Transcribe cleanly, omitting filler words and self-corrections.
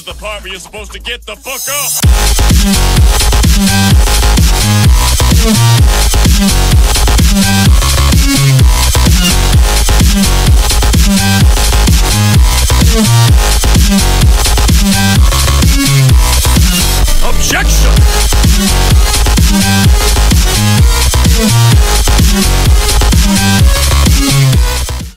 is the part where you're supposed to get the fuck up.